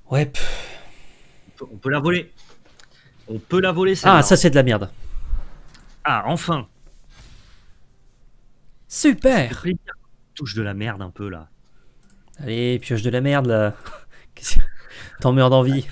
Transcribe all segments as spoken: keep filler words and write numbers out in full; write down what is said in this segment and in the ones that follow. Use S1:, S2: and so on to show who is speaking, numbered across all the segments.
S1: Ouais. Pff.
S2: On peut, on peut la voler. On peut la voler,
S1: Ah, ça c'est de la merde.
S2: Ah, enfin.
S1: Super.
S2: Touche de la merde un peu là.
S1: Allez, pioche de la merde là. T'en meurs d'envie.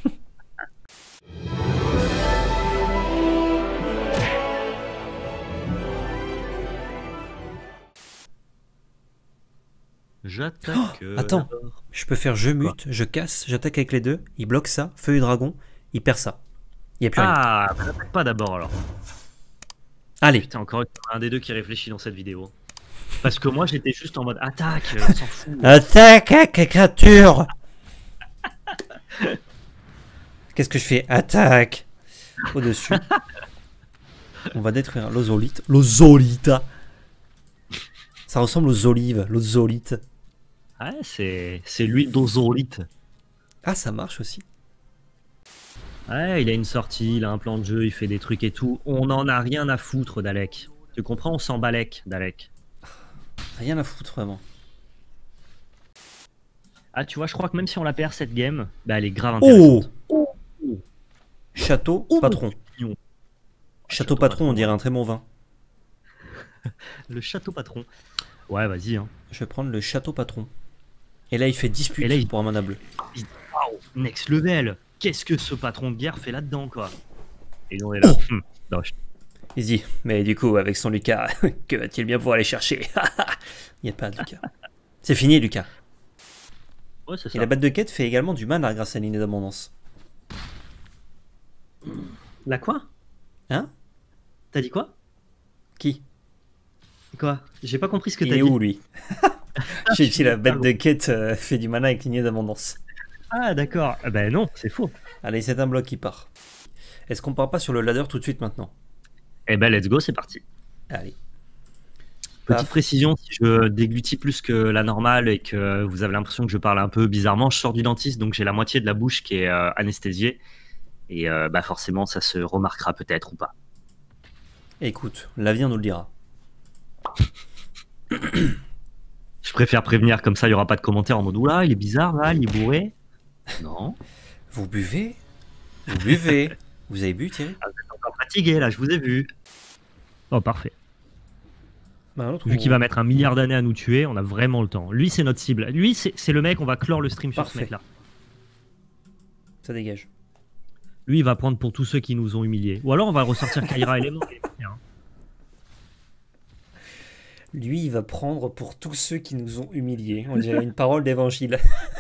S2: J'attaque.
S1: Oh, attends, je peux faire je mute, je casse, j'attaque avec les deux. Il bloque ça, feu et dragon, il perd ça. Il n'y a plus rien.
S2: Ah, bah, n'attaque pas d'abord alors.
S1: Allez.
S2: Putain, encore un des deux qui réfléchit dans cette vidéo. Parce que moi j'étais juste en mode attaque, on s'en fout.
S1: Attaque, créature. Qu'est-ce que je fais? Attaque. Au-dessus. On va détruire l'ozolite. L'ozolita. Ça ressemble aux olives, l'ozolite.
S2: Ouais, c'est c'est l'huile d'ozolite.
S1: Ah, ça marche aussi.
S2: Ouais, il a une sortie, il a un plan de jeu, il fait des trucs et tout. On en a rien à foutre d'Alec. Tu comprends? On s'en balèque d'Alec.
S1: Rien à foutre vraiment.
S2: Ah, tu vois, je crois que même si on la perd cette game, bah elle est grave intéressante.
S1: Oh, oh. Château
S2: Oh,
S1: patron.
S2: Château,
S1: Château patron, on dirait un très bon vin.
S2: Le château patron. Ouais, vas-y. Hein.
S1: Je vais prendre le château patron. Et là, il fait dispute là, il... pour un mana bleu.
S2: Wow, next level. Qu'est-ce que ce patron de guerre fait là-dedans, quoi? Et on est là. Oh hum, non, je...
S1: Il se dit, mais du coup, avec son Lucas, que va-t-il bien pouvoir aller chercher? Il n'y a pas de Lucas. C'est fini, Lucas.
S2: Ouais, c'est ça.
S1: Et la batte de quête fait également du mana grâce à l'inné d'abondance.
S2: La quoi?
S1: Hein?
S2: T'as dit quoi?
S1: Qui?
S2: Quoi? J'ai pas compris ce que t'as dit.
S1: Il est où, lui? J'ai dit la bête de quête euh, fait du mana avec l'inné d'abondance.
S2: Ah, d'accord. Ah, ben non, c'est faux.
S1: Allez, c'est un bloc qui part. Est-ce qu'on part pas sur le ladder tout de suite maintenant?
S2: Eh ben, let's go, c'est parti.
S1: Allez.
S2: Petite
S1: Paf.
S2: précision, si je déglutis plus que la normale et que vous avez l'impression que je parle un peu bizarrement, je sors du dentiste, donc j'ai la moitié de la bouche qui est euh, anesthésiée. Et euh, bah forcément, ça se remarquera peut-être ou pas.
S1: Écoute, l'avenir nous le dira.
S2: Je préfère prévenir, comme ça il n'y aura pas de commentaires en mode oula, il est bizarre là, il est bourré. Non.
S1: Vous buvez? Vous buvez? Vous avez bu, Thierry?
S2: Ah, vous êtes encore fatigué là, je vous ai vu. Oh, parfait.
S1: Bah,
S2: Vu qu'il va mettre un milliard d'années à nous tuer, on a vraiment le temps. Lui, c'est notre cible. Lui, c'est le mec, on va clore le stream
S1: Parfait.
S2: sur ce mec-là.
S1: Ça dégage.
S2: Lui, il va prendre pour tous ceux qui nous ont humiliés. Ou alors, on va ressortir Kaira Element. Hein.
S1: Lui, il va prendre pour tous ceux qui nous ont humiliés. On dirait une parole d'évangile.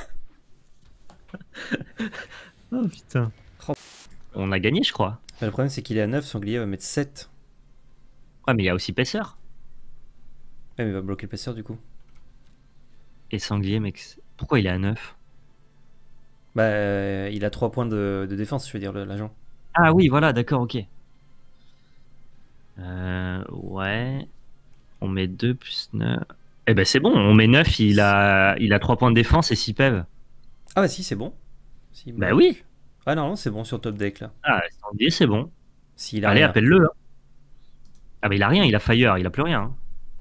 S2: Oh putain. On a gagné, je crois.
S1: Le problème, c'est qu'il est à neuf, Sanglier va mettre sept.
S2: Ouais, mais il y a aussi Pesseur.
S1: Ouais, mais il va bloquer le Pesseur du coup.
S2: Et Sanglier, mec, pourquoi il est à neuf?
S1: Bah, euh, il a trois points de, de défense, je veux dire, l'agent.
S2: Ah oui, voilà, d'accord, ok. Euh, ouais. On met deux plus neuf. Eh ben c'est bon, on met neuf, il a, il a trois points de défense et six P E V.
S1: Ah bah si, c'est bon. Si,
S2: bah oui.
S1: Ah non, non c'est bon sur top deck là.
S2: Ah, Sanglier, c'est bon.
S1: Si, il a
S2: Allez,
S1: rien.
S2: appelle-le. Hein. Ah bah il a rien, il a Fire, il a plus rien. Hein.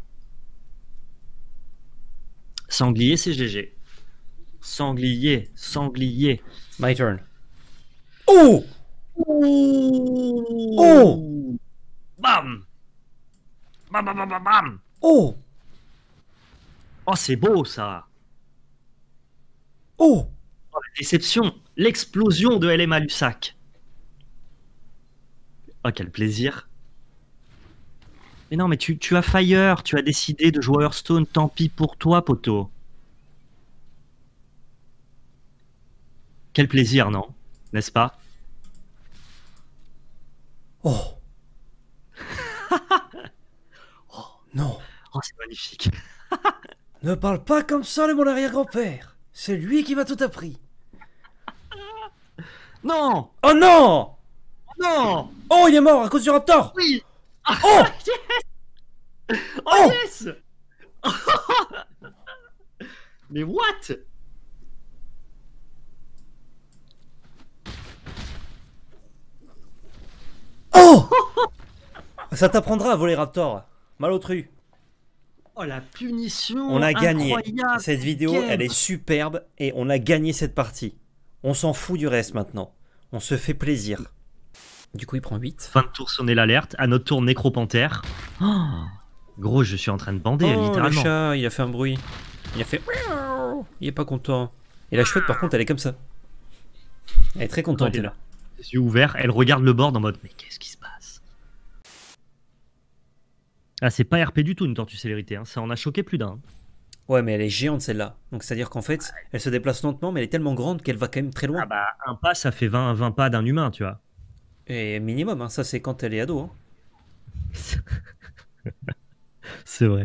S2: Sanglier, c'est G G. Sanglier, sanglier.
S1: My turn. Oh Oh,
S2: oh Bam Bam, bam, bam, bam, bam.
S1: Oh
S2: Oh, c'est beau, ça.
S1: Oh,
S2: oh la déception. L'explosion de L M A Lussac. Oh, quel plaisir. Mais non, mais tu, tu as Fire, tu as décidé de jouer Hearthstone, tant pis pour toi, poteau. Quel plaisir, non? N'est-ce pas?
S1: Oh. Oh non.
S2: Oh, c'est magnifique.
S1: Ne parle pas comme ça de mon arrière-grand-père. C'est lui qui m'a tout appris.
S2: Non.
S1: Oh non.
S2: Oh non.
S1: Oh, il est mort à cause du raptor.
S2: Oui.
S1: Oh
S2: yes. Oh, oh yes. Mais what?
S1: Oh. Ça t'apprendra à voler raptor. Malotru.
S2: Oh la punition.
S1: On a gagné.
S2: Incroyable.
S1: Cette vidéo, elle est superbe et on a gagné cette partie. On s'en fout du reste maintenant. On se fait plaisir. Du coup, il prend huit.
S2: Fin de tour, sonner l'alerte. À notre tour, Nécropanthère. Oh, gros, je suis en train de bander,
S1: Oh, le
S2: littéralement.
S1: chat, il a fait un bruit. Il a fait... Il est pas content. Et la chouette, par contre, elle est comme ça. Elle est très contente,
S2: Elle est
S1: elle.
S2: là. Les yeux ouverts, elle regarde le board en mode, mais qu'est-ce qui se passe? Ah, c'est pas R P du tout, une tortue célérité. Hein. Ça en a choqué plus d'un.
S1: Ouais, mais elle est géante, celle-là. Donc, c'est-à-dire qu'en fait, elle se déplace lentement, mais elle est tellement grande qu'elle va quand même très loin.
S2: Ah bah, un pas, ça fait vingt, vingt pas d'un humain, tu vois.
S1: Et minimum, hein, ça, c'est quand elle est ado. Hein.
S2: C'est vrai.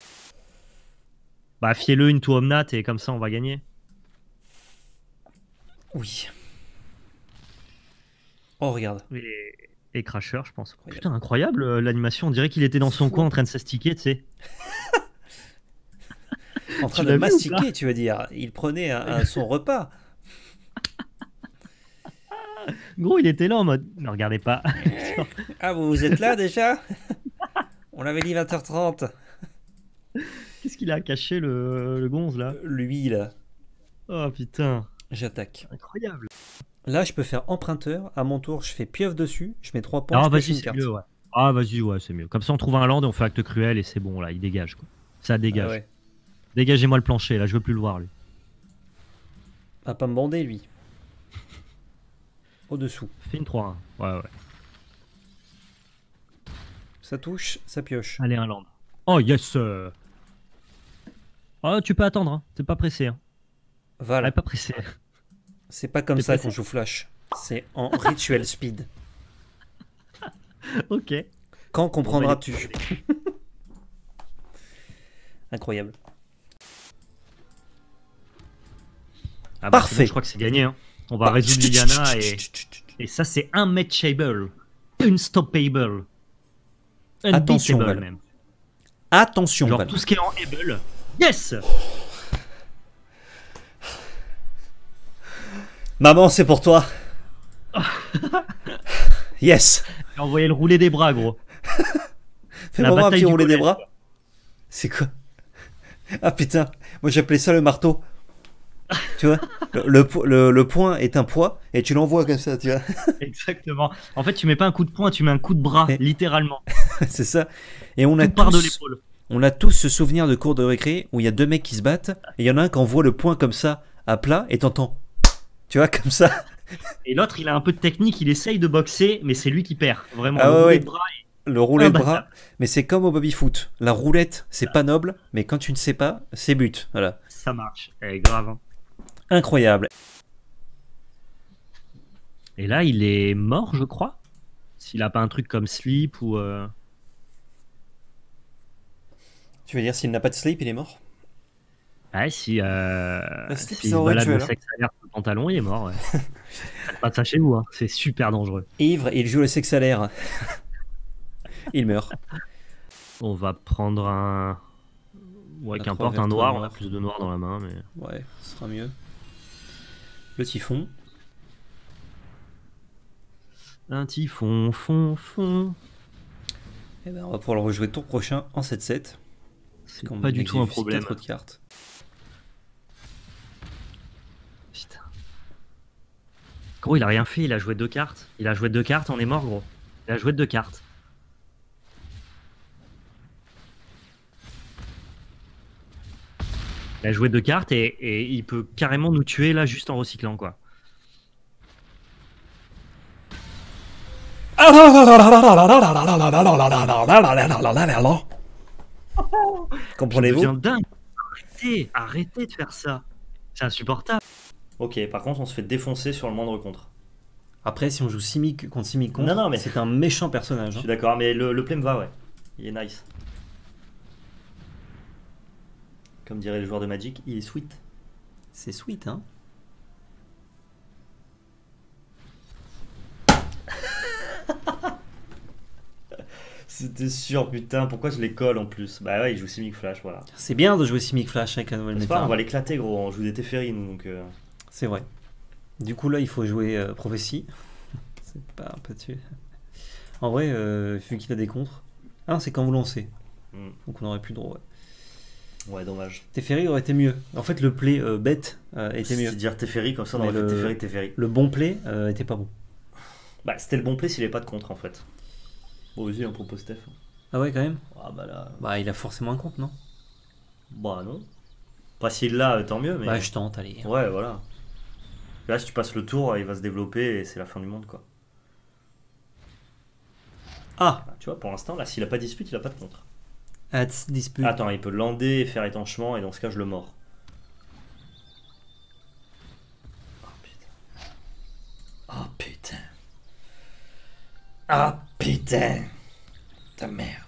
S2: Bah, fiez-le une tour Omnat et comme ça, on va gagner.
S1: Oui. Oh, regarde.
S2: Et, et Crasher, je pense.
S1: Incroyable.
S2: Putain, incroyable euh, l'animation. On dirait qu'il était dans son
S1: fou.
S2: coin en train de s'astiquer, tu sais.
S1: En train
S2: Tu
S1: de
S2: l'as vu ou
S1: mastiquer,
S2: pas
S1: tu veux dire. Il prenait un- un- son repas.
S2: Gros, il était là en mode, ne regardez pas.
S1: Ah, vous, vous êtes là déjà? On avait dit vingt heures trente.
S2: Qu'est-ce qu'il a caché le, le gonze là?
S1: Lui, là.
S2: Oh putain,
S1: J'attaque.
S2: incroyable.
S1: Là, je peux faire emprunteur. À mon tour, je fais pieuvre dessus. Je mets trois points.
S2: Ah
S1: je pioche
S2: vas-y,
S1: une
S2: c'est
S1: carte.
S2: mieux, ouais. Ah vas-y, ouais, c'est mieux. Comme ça, on trouve un land et on fait acte cruel et c'est bon, là, il dégage, quoi. Ça dégage.
S1: Ah ouais.
S2: Dégagez-moi le plancher, là, je veux plus le voir, lui.
S1: Va pas me bander, lui. Au-dessous.
S2: Fais une trois un. Ouais, ouais.
S1: Ça touche, ça pioche.
S2: Allez, un land. Oh, yes euh. Oh, tu peux attendre, hein. T'es pas pressé, hein.
S1: Voilà.
S2: Ouais, pas pressé.
S1: C'est pas comme
S2: T'es
S1: ça
S2: pressé
S1: qu'on joue Flash. C'est en rituel speed.
S2: Ok.
S1: Quand comprendras-tu? Incroyable.
S2: Ah bah,
S1: Parfait.
S2: c'est bon, je crois que c'est gagné, hein. On va
S1: Bah,
S2: résoudre Liliana et... Et ça, c'est unmatchable. Unstoppable.
S1: Attention,
S2: Unbeatable,
S1: Val.
S2: même.
S1: Attention,
S2: Genre
S1: Val.
S2: tout ce qui est en able. Yes.
S1: Maman, c'est pour toi. Yes.
S2: J'ai envoyé le rouler des bras, gros.
S1: Fais-moi voir un petit rouler des bras. C'est quoi? Ah putain, moi j'appelais ça le marteau. Tu vois, le, le, le, le point est un poids et tu l'envoies comme ça, tu vois.
S2: Exactement. En fait, tu mets pas un coup de poing, tu mets un coup de bras,
S1: Et...
S2: littéralement.
S1: C'est ça. Et on a
S2: Tout part de
S1: tous,
S2: l'épaule.
S1: on a tous ce souvenir de cours de récré où il y a deux mecs qui se battent et il y en a un qui envoie le point comme ça à plat et t'entends. Tu vois, comme ça.
S2: Et l'autre, il a un peu de technique, il essaye de boxer, mais c'est lui qui perd. Vraiment,
S1: Ah
S2: le
S1: ouais,
S2: rouler
S1: ouais.
S2: de bras.
S1: Le rouler de
S2: Imbattable.
S1: bras, mais c'est comme au baby-foot. La roulette, c'est pas noble, mais quand tu ne sais pas, c'est but. Voilà.
S2: Ça marche. Eh, grave. Hein.
S1: Incroyable.
S2: Et là, il est mort, je crois. S'il a pas un truc comme sleep ou. Euh...
S1: Tu veux dire, s'il n'a pas de slip, il est mort?
S2: Ouais, si. Euh...
S1: slip,
S2: S'il
S1: c'est
S2: se balade
S1: rituel,
S2: le
S1: hein.
S2: sexe à l'air sur le pantalon, il est mort. Ouais. Faites pas de ça chez vous, hein. C'est super dangereux.
S1: Ivre, il joue le sexe à l'air. Il meurt.
S2: On va prendre un. Ouais,
S1: On a
S2: qu'importe,
S1: trois
S2: un
S1: vertes,
S2: noir.
S1: un
S2: On a
S1: noir.
S2: plus de noir dans la main, mais.
S1: Ouais, ce sera mieux. Le typhon.
S2: Un typhon, fond, fond.
S1: Et ben, on va pouvoir le rejouer tour prochain en sept sept.
S2: C'est
S1: Qu'on
S2: pas du tout un
S1: exécute
S2: problème.
S1: quatre autres cartes.
S2: Putain. Gros, il a rien fait, il a joué deux cartes. Il a joué deux cartes, on est mort, gros. Il a joué deux cartes. Il a joué deux cartes et, et il peut carrément nous tuer là juste en recyclant, quoi.
S1: Comprenez-vous?
S2: Je deviens dingue. Arrêtez, arrêtez de faire ça. C'est insupportable.
S1: Ok, par contre, on se fait défoncer sur le moindre contre. Après, si on joue Simic contre Simic contre,
S2: Non, non, mais-
S1: c'est un méchant personnage.
S2: Je
S1: hein.
S2: suis d'accord, mais le, le play me va, ouais. Il est nice. Comme dirait le joueur de Magic, il est sweet.
S1: C'est sweet, hein.
S2: C'était sûr, putain, pourquoi je les colle en plus? Bah ouais, il joue Simic Flash, voilà.
S1: C'est bien de jouer Simic Flash avec la nouvelle
S2: C'est pas,
S1: méta.
S2: on va l'éclater, gros, on joue des Teferi, nous, donc... Euh...
S1: C'est vrai. Du coup, là, il faut jouer euh, Prophétie. C'est pas un peu tué. En vrai, euh, vu qu'il a des contres. Ah, c'est quand vous lancez.
S2: Mm.
S1: Donc on aurait plus de droit. Ouais.
S3: Ouais, dommage.
S1: Teferi aurait été mieux. En fait, le play euh, bête euh, était mieux.
S3: C'est dire Teferi, comme ça on
S1: Mais
S3: aurait
S1: le-
S3: fait Teferi, Teferi.
S1: Le bon play euh, était pas bon.
S3: Bah, c'était le bon play s'il avait pas de contre en fait. Bon, aussi, on propose Steph.
S1: Ah ouais, quand même.
S3: Ah bah là.
S1: Bah, il a forcément un compte, non?
S3: Bah non. Pas s'il l'a, tant mieux, mais.
S1: Bah, je tente, allez.
S3: Ouais, voilà. Là, si tu passes le tour, il va se développer et c'est la fin du monde, quoi.
S1: Ah,
S3: Ah, tu vois, pour l'instant, là, s'il a pas de dispute, il a pas de contre.
S1: Hats dispute.
S3: Attends, il peut lander et faire étanchement, et dans ce cas, je le mords. Oh putain. Oh putain. Ah putain. Ta merde.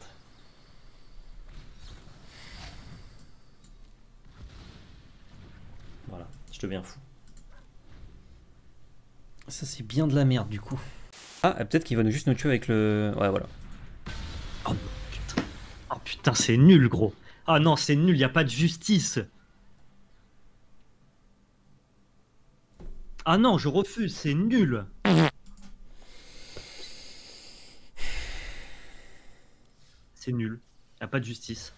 S3: Voilà, je deviens fou.
S1: Ça, c'est bien de la merde, du coup. Ah, peut-être qu'il va nous- juste nous tuer avec le... Ouais, voilà.
S2: Oh putain, oh, putain c'est nul, gros. Ah non, c'est nul, y a pas de justice. Ah non, je refuse, c'est nul. C'est nul, y a pas de justice.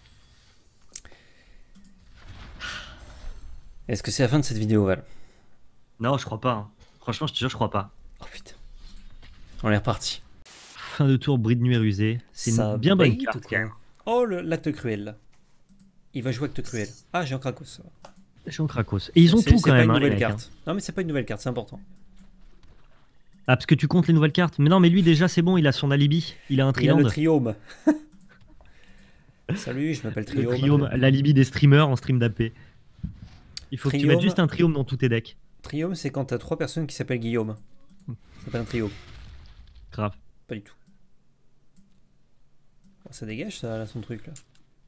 S1: Est-ce que c'est la fin de cette vidéo, Val?
S2: Non, je crois pas. hein. Franchement, je te jure, je crois pas.
S1: Oh putain. On est reparti.
S2: Fin de tour, bride nuit rusée. C'est
S1: Ça
S2: une bien bonne
S1: bait ou
S2: carte.
S1: quoi
S2: quand même.
S1: Oh, le- l'acte cruel, là. Il va jouer acte cruel. Ah, j'ai un Krakos. ça va.
S2: Jean Krakos. Et ils ont
S1: C'est-
S2: tout
S1: c'est
S2: quand
S1: pas
S2: même.
S1: une
S2: hein, les
S1: nouvelle
S2: mecs, hein.
S1: carte. Non, mais c'est pas une nouvelle carte, c'est important.
S2: Ah, parce que tu comptes les nouvelles cartes. Mais non, mais lui, déjà, c'est bon, il a son alibi. Il a un
S1: Il y a
S2: triland.
S1: le triome. Salut, je m'appelle
S2: Le
S1: Triome.
S2: triome, l'alibi des streamers en stream d'A P. Il faut que tu
S1: Triome.
S2: mettes juste un triome dans tous tes decks.
S1: Triome, c'est quand t'as trois personnes qui s'appellent Guillaume. Ça s'appelle un triome.
S2: Grave.
S1: Pas du tout. Oh, ça dégage, ça, là, son truc, là.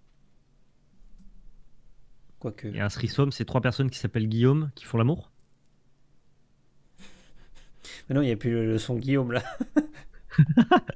S1: Quoique.
S2: Et un threesome, c'est trois personnes qui s'appellent Guillaume qui font l'amour.
S1: Mais non, il n'y a plus le, le son Guillaume, là.